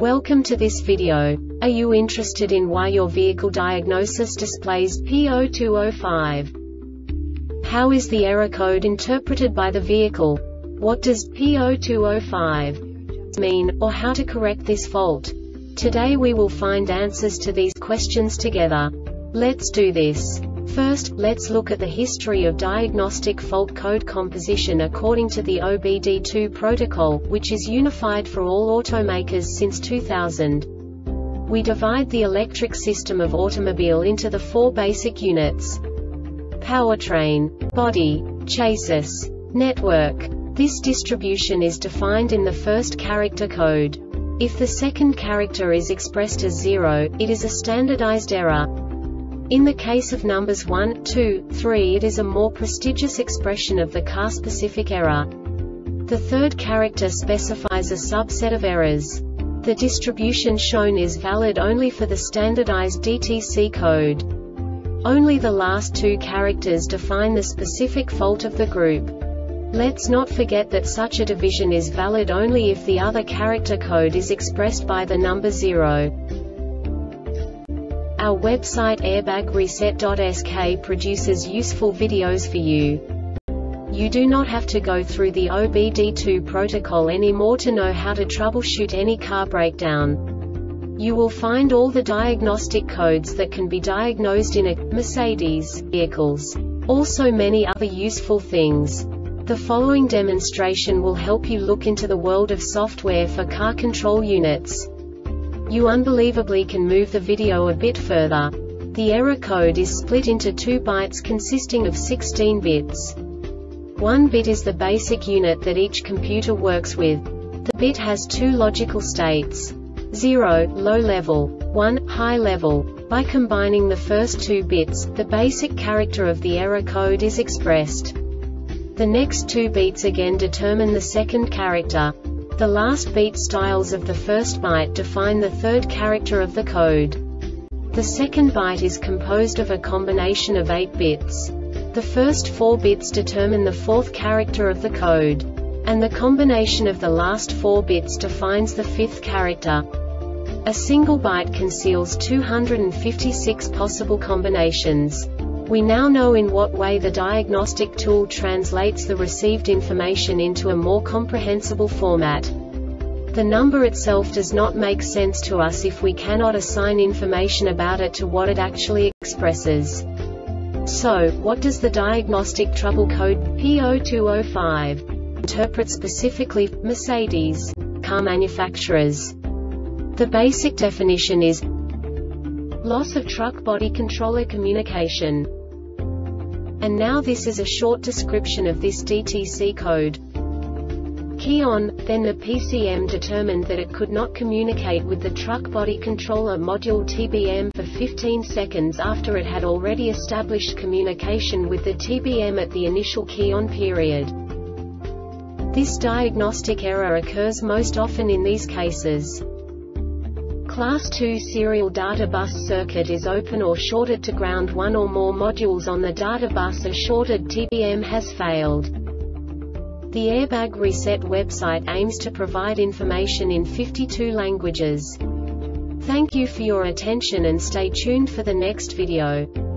Welcome to this video. Are you interested in why your vehicle diagnosis displays P0205? How is the error code interpreted by the vehicle? What does P0205 mean, or how to correct this fault? Today we will find answers to these questions together. Let's do this. First, let's look at the history of diagnostic fault code composition according to the OBD2 protocol, which is unified for all automakers since 2000. We divide the electric system of automobile into the four basic units: powertrain, body, chassis, network. This distribution is defined in the first character code. If the second character is expressed as 0, it is a standardized error. In the case of numbers 1, 2, 3, it is a more prestigious expression of the car-specific error. The third character specifies a subset of errors. The distribution shown is valid only for the standardized DTC code. Only the last two characters define the specific fault of the group. Let's not forget that such a division is valid only if the other character code is expressed by the number 0. Our website airbagreset.sk produces useful videos for you. You do not have to go through the OBD2 protocol anymore to know how to troubleshoot any car breakdown. You will find all the diagnostic codes that can be diagnosed in a Mercedes vehicles. Also many other useful things. The following demonstration will help you look into the world of software for car control units. You unbelievably can move the video a bit further. The error code is split into 2 bytes consisting of 16 bits. 1 bit is the basic unit that each computer works with. The bit has 2 logical states: 0, low level, 1, high level. By combining the first 2 bits, the basic character of the error code is expressed. The next 2 beats again determine the second character. The last beat styles of the first byte define the third character of the code. The second byte is composed of a combination of 8 bits. The first 4 bits determine the fourth character of the code. And the combination of the last 4 bits defines the fifth character. A single byte conceals 256 possible combinations. We now know in what way the diagnostic tool translates the received information into a more comprehensible format. The number itself does not make sense to us if we cannot assign information about it to what it actually expresses. So, what does the diagnostic trouble code P0205 interpret specifically for Mercedes car manufacturers? The basic definition is loss of truck body controller communication. And now this is a short description of this DTC code. Key on, then the PCM determined that it could not communicate with the truck body controller module TBM for 15 seconds after it had already established communication with the TBM at the initial key on period. This diagnostic error occurs most often in these cases. Class 2 serial data bus circuit is open or shorted to ground. One or more modules on the data bus are shorted. TBM has failed. The Airbag Reset website aims to provide information in 52 languages. Thank you for your attention and stay tuned for the next video.